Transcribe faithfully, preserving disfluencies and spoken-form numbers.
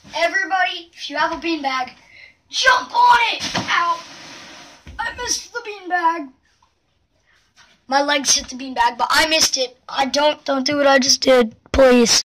Everybody, if you have a beanbag, jump on it! Ow! I missed the beanbag. My legs hit the beanbag, but I missed it. I don't, don't do what I just did, please.